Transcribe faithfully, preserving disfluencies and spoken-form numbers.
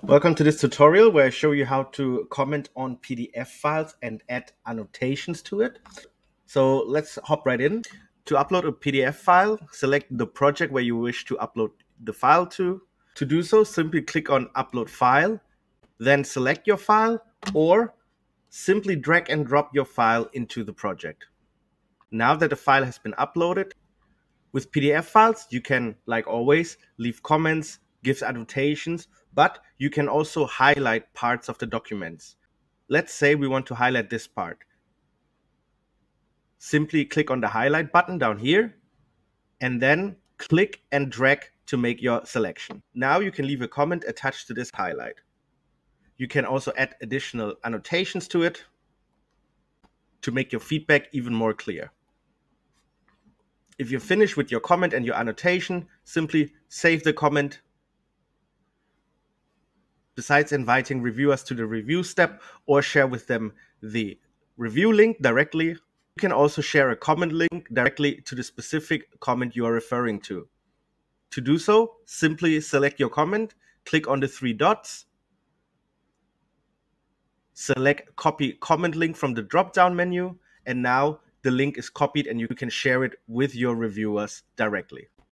Welcome to this tutorial where I show you how to comment on P D F files and add annotations to it. So let's hop right in. To upload a P D F file, select the project where you wish to upload the file to. To do so, simply click on Upload File, then select your file, or simply drag and drop your file into the project. Now that the file has been uploaded, with P D F files, you can, like always, leave comments, give annotations, but you can also highlight parts of the documents. Let's say we want to highlight this part. Simply click on the highlight button down here, and then click and drag to make your selection. Now you can leave a comment attached to this highlight. You can also add additional annotations to it to make your feedback even more clear. If you're finished with your comment and your annotation, simply save the comment. Besides inviting reviewers to the review step or share with them the review link directly, you can also share a comment link directly to the specific comment you are referring to. To do so, simply select your comment, click on the three dots, select copy comment link from the drop-down menu, and now the link is copied and you can share it with your reviewers directly.